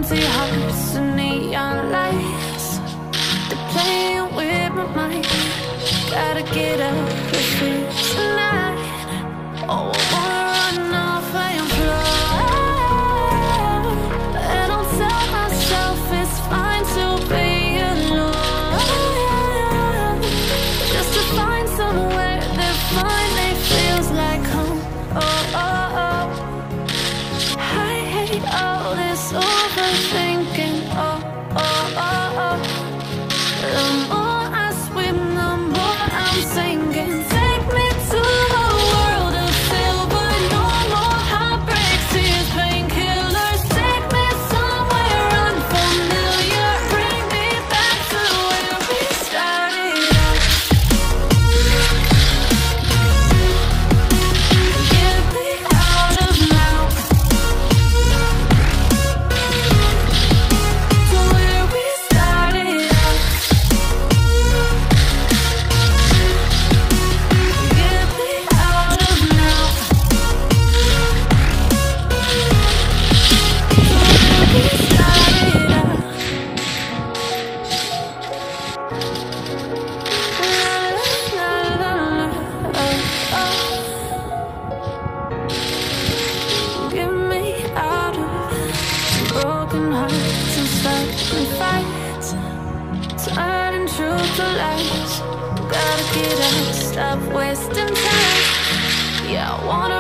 empty hearts and neon lights. They're playing with my mind. Gotta get out of here tonight. Oh, I wanna run off and fly. And I'll tell myself it's fine to be alone, just to find somewhere that finally feels like home. Oh, oh, oh. I hate all this overthinking. Oh, oh, oh, oh. The more I swim, the more I'm sinking. Take me to a world of silver, no more heartbreaks, tears, painkillers. Take me somewhere unfamiliar. Bring me back to where we started out. Get me out of now, to where we started out. Get me out of now, to where we started out. La, la, la, la, oh, oh. Get me out of broken hearts and starting fights, turning truth to lies. Gotta get out, stop wasting time. Yeah, I wanna